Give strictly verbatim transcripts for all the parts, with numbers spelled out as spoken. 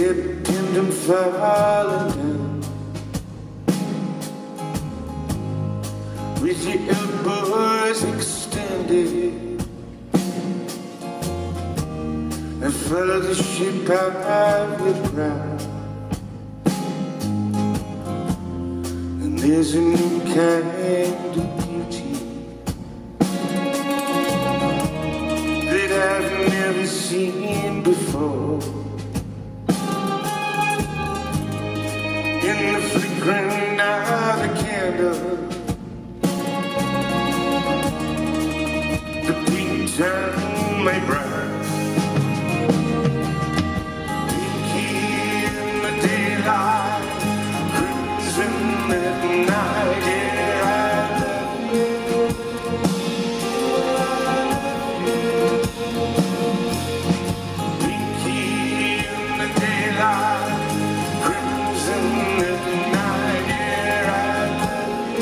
red pendant falling down, with your elbows extended, and follow the ship out of the ground. And there's a new kind of beauty that I've never seen before. In the flickering of a candle, the pink turn my brow. Pinky in the daylight, crimson at night. Yeah, I love you. Pinky in the daylight, crimson at night. Yeah, I love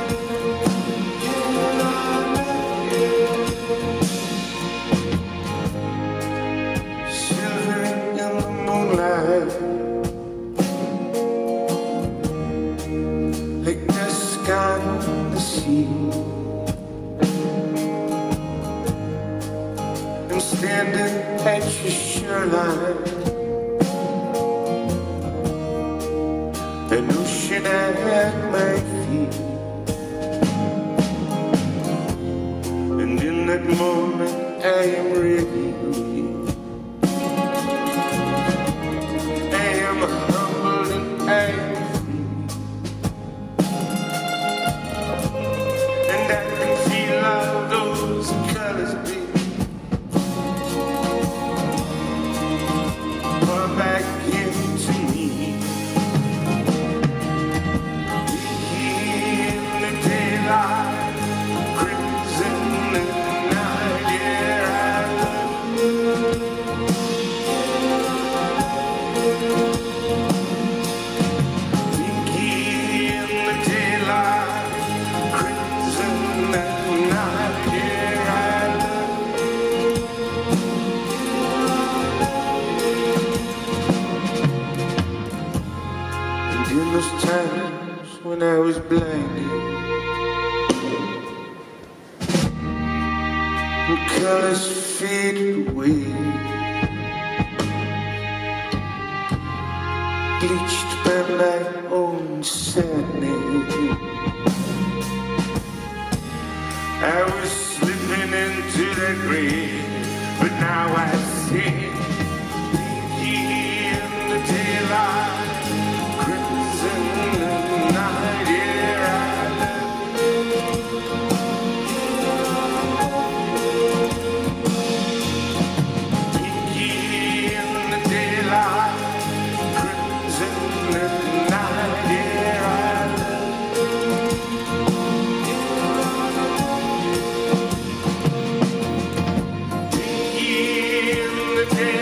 you. Silver in the moonlight, like the sky and the sea. I'm standing at your shoreline, an ocean at my feet. And in that moment I am ready. I am humble and I am free, and I can feel all those colors be pour back into me. In the daylight, crimson at night. Yeah, I love you. Pinky in the daylight, crimson at night. Yeah, I love you. And in those times when I was blinded and colors faded away, bleached by my own sadness, I was slipping into the grave. But now I see Pinky in the daylight, crimson at night. Yeah, I love you. Pinky in the daylight, crimson at night. Yeah, I love you. Pinky in the daylight.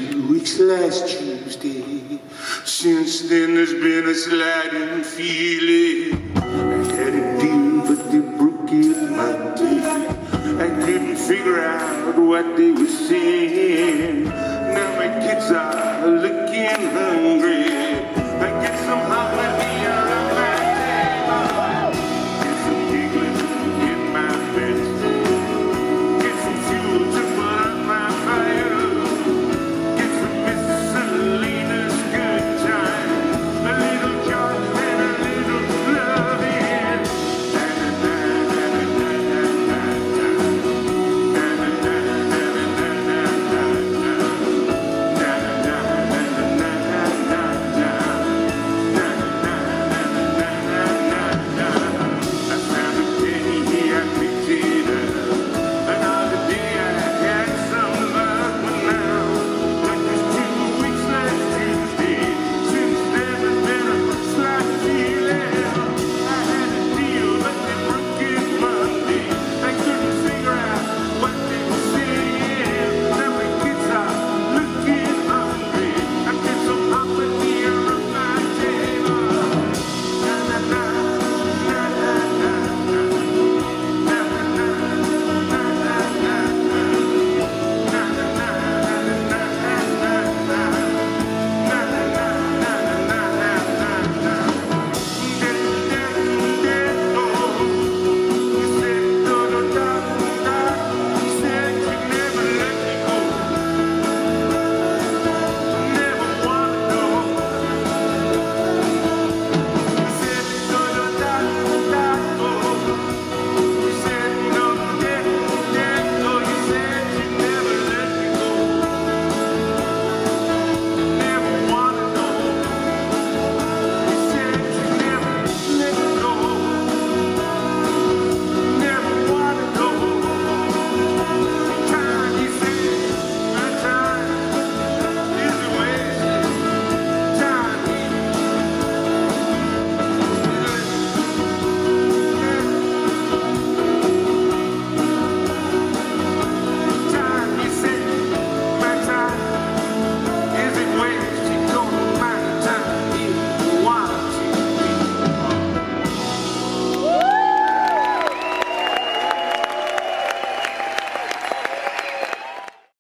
two weeks last Tuesday. Since then there's been a sliding feeling. I had a deal but they broke it my day. I couldn't figure out what they were saying.